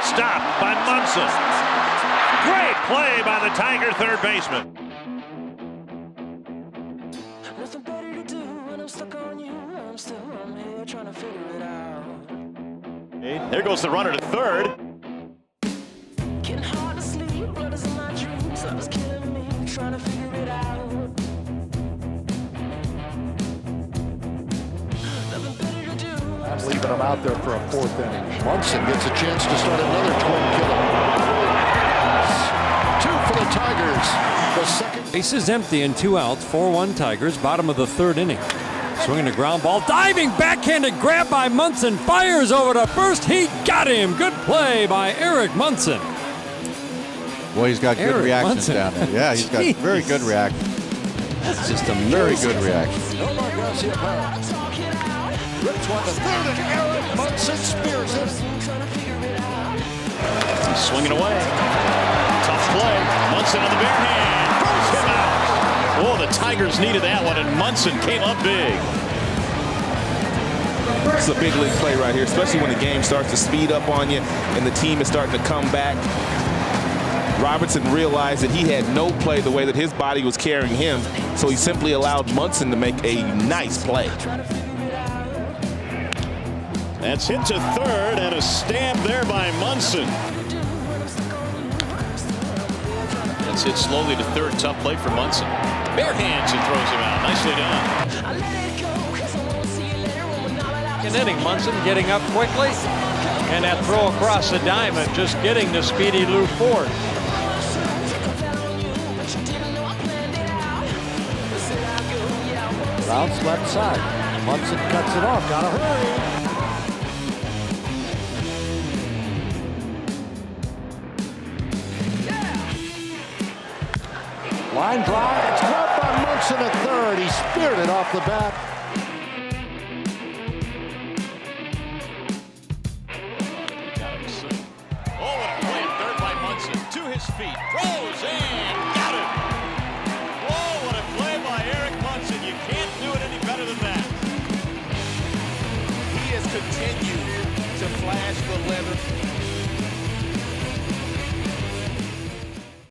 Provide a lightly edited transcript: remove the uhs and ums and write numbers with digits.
stop by Munson. Great play by the Tiger third baseman. Nothing better to do when I'm stuck on you. I'm still on here trying to figure it out. There goes the runner to third. Getting hard to sleep, blood is in my dreams. Love is killing me, trying to figure it out. Nothing better to do. I'm leaving him out there for a fourth inning. Munson gets a chance to start another twin killer. Two for the Tigers. The second. Base is empty and 2 outs. 4-1 Tigers. Bottom of the third inning. Swinging a ground ball. Diving backhanded grab by Munson. Fires over to first. He got him. Good play by Eric Munson. Boy, he's got good reactions Munson. down there. Yeah, he's got very good reaction. That's just a Very good reaction. Rips one to third, and Eric Munson spears it. He's swinging away. Tough play. Munson on the bare hand. Throws him out. Oh, the Tigers needed that one, and Munson came up big. This is a big league play right here, especially when the game starts to speed up on you and the team is starting to come back. Robertson realized that he had no play the way that his body was carrying him, so he simply allowed Munson to make a nice play. That's hit to third, and a stab there by Munson. That's hit slowly to third. Tough play for Munson. Bare hands and throws him out. Nicely done. Second inning. Munson getting up quickly. And that throw across the diamond, just getting to Speedy Lou Ford. Bounce left side. Munson cuts it off. Gotta hurry. Line drive. It's caught by Munson at third. He speared it off the bat. Oh, what a play at third by Munson. To his feet. Throws and got it. Whoa, what a play by Eric Munson. You can't do it any better than that. He has continued to flash the leather.